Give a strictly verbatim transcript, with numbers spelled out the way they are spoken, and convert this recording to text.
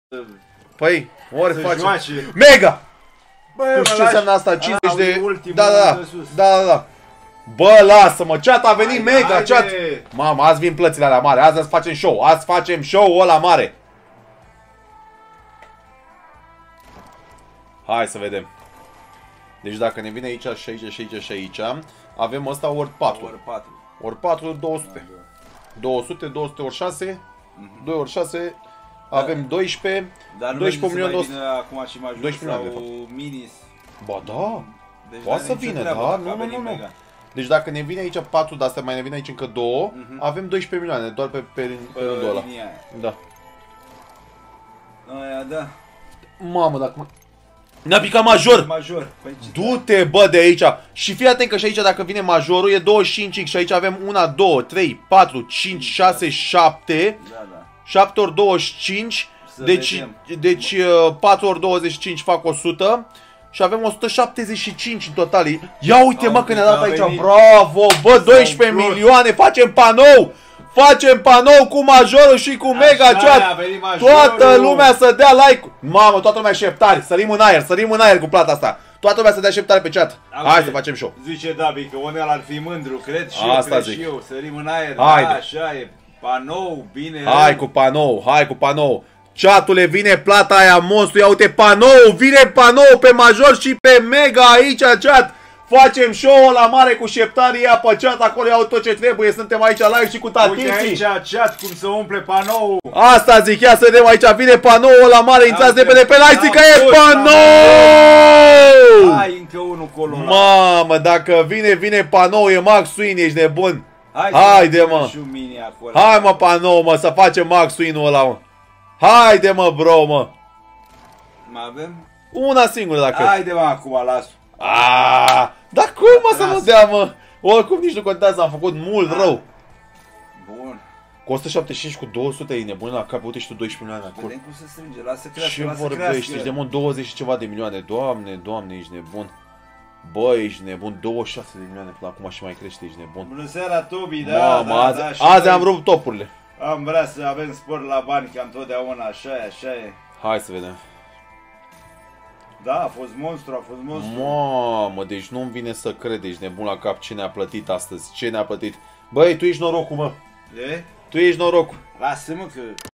Păi, ori să facem... joace. Mega! Bă, Nu știu ce înseamnă asta, cincizeci de... ultimul, Da, da, da, da, da, da. Bă, lasă-mă, chat, a venit Haide, mega, haide. chat! Mamă, azi vin plățile alea mari, azi azi facem show, azi facem show-ul ăla mare. Hai să vedem. Deci dacă ne vine aici și aici și aici și aici, avem ăsta ori patru. Ori patru. Ori patru, două sute. două sute, două sute ori șase, doi ori șase, avem doisprezece. Dar nu doisprezece milioane mai două sute. vină acum și mai doisprezece milioane, sau minis. Ba da, Deci poate n-are să nicio vină, treabă da, dacă nu, a nu, venit nu, nu. mega. Deci dacă ne vine aici patru de astea, mai ne vine aici încă două, Mhm. avem doisprezece milioane, doar pe, pe, pe rândul ăla. linia aia. Da. Aia, da. Mamă, dacă mă... Ne-a picat major! Major. Păi ce Du-te, bă, de aici! Și fii atent că și aici dacă vine majorul e douăzeci și cinci x și aici avem unu, doi, trei, patru, cinci, șase, șapte. Da, da. șapte ori douăzeci și cinci. Să Deci, vedem. deci uh, patru ori douăzeci și cinci fac o sută. Și avem o sută șaptezeci și cinci în total. Ia uite, Au mă, că ne-a dat a aici. venit. Bravo, bă, doisprezece Sau milioane. Facem panou! Facem panou cu majorul și cu mega Așa, chat. a venit majorul. Toată lumea să dea like. Mamă, toată lumea șeptari. Sărim în aer, sărim în aer cu plata asta. Toată lumea să dea șeptari pe chat. Auzi, Hai să facem show. Zice Dabi că unul ar fi mândru, cred și Asta eu, cred zic. și eu. Sărim în aer, Haide. da, așa e. Panou, bine. Hai cu panou, hai cu panou. Chatule, vine plata aia monstru. Ia uite panou, vine panou pe major și pe mega aici, chat. Facem show-ul la mare cu șeptarii, ia pe chat, acolo iau tot ce trebuie. Suntem aici live și cu Uite tatiții. aici chat cum se umple panou. Asta zic, ia să vedem aici, vine panoul la mare, intrați Uite, repede pe like, zic că am e pus, panou! Hai încă unul colo. Mamă, dacă vine, vine panou, e Max Win, ești nebun. Hai, Haide, mă. Și un mini acolo. Hai mă, panou, mă, să facem Max Win-ul ăla, mă. Haide, mă, bro, mă. Mai avem? Una singură, dacă... Haide, mă, acum las. Aaaa, dar cum, mă, să mă dea, mă? Oricum nici nu contează, am făcut mult rău. Bun. Cu o sută șaptezeci și cinci, cu două sute, e nebun la cap, uite și tu doisprezece milioane acolo. Vedem cum se strânge, lasă crească, Ce lasă vorbești, crească. ești nebun, douăzeci și ceva de milioane. Doamne, doamne, ești nebun. Bă, ești nebun, douăzeci și șase de milioane până acum și mai crește, ești nebun. Bună seara, Tobi, da, Mamă, da, azi, da, și azi noi am rupt topurile. Am vrea să avem spor la bani, ca întotdeauna, așa e, așa e. Hai să vedem. Da, a fost monstru, a fost monstru. Mamă, deci nu-mi vine să cred, ești nebun la cap, ce ne-a plătit astăzi, ce ne-a plătit. Băi, tu ești norocul, mă, E? tu ești norocul. Lasă-mă că...